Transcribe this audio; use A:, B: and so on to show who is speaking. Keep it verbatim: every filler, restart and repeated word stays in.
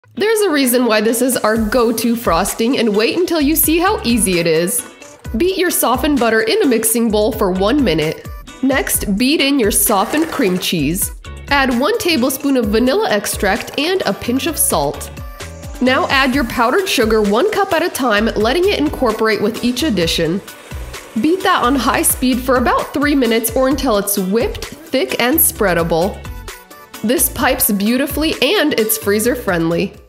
A: There's a reason why this is our go-to frosting, and wait until you see how easy it is. Beat your softened butter in a mixing bowl for one minute. Next, beat in your softened cream cheese. Add one tablespoon of vanilla extract and a pinch of salt. Now add your powdered sugar one cup at a time, letting it incorporate with each addition. Beat that on high speed for about three minutes or until it's whipped, thick, and spreadable. This pipes beautifully and it's freezer friendly.